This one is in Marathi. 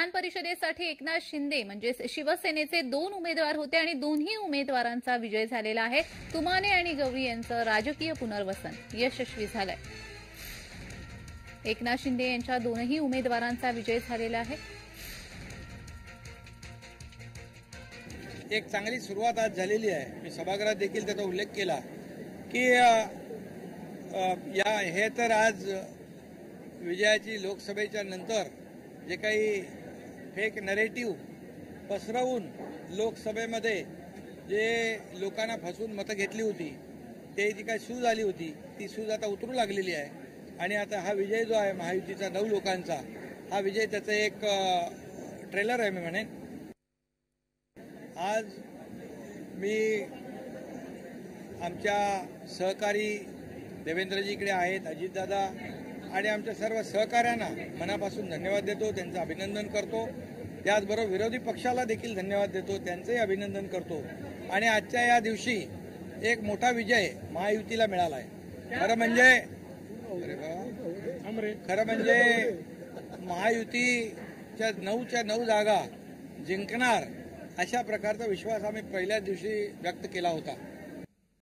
विधान परिषदेसाठी एकनाथ शिंदे म्हणजे शिवसेनेचे 2 उमेदवार होते आणि दोन्ही उमेदवारांचा विजय झालेला आहे। तुमाने आणि गवळी यांचं राजकीय पुनर्वसन यशस्वी झालंय। एकनाथ शिंदे यांच्या दोनही उमेदवारांचा विजय झालेला आहे। एक चांगली सुरुवात आज झालेली आहे। मी सभागृहात देखील त्याचा उल्लेख केला की हे तर आज विजयाची लोकसभेच्या नंतर जे काही फेक नरेटिव्ह पसरवून लोकसभेमध्ये जे लोकांना फसवून मतं घेतली होती ते जी काही सूज आली होती ती सूज आता उतरू लागलेली आहे आणि आता हा विजय जो आहे महायुतीचा 9 लोकांचा हा विजय त्याचं एक ट्रेलर आहे मी म्हणेन। आज मी आमच्या सहकारी देवेंद्रजीकडे आहेत, अजितदादा आणि आमच्या सर्व सहकाऱ्यांना मनापासून धन्यवाद देतो, त्यांचं अभिनंदन करतो। त्याचबरोबर विरोधी पक्षाला देखील धन्यवाद देतो, त्यांचंही अभिनंदन करतो। आणि आजच्या या दिवशी एक मोठा विजय महायुतीला मिळाला आहे। खरं म्हणजे महायुतीच्या 9च्या 9 जागा जिंकणार अशा प्रकारचा विश्वास आम्ही पहिल्याच दिवशी व्यक्त केला होता।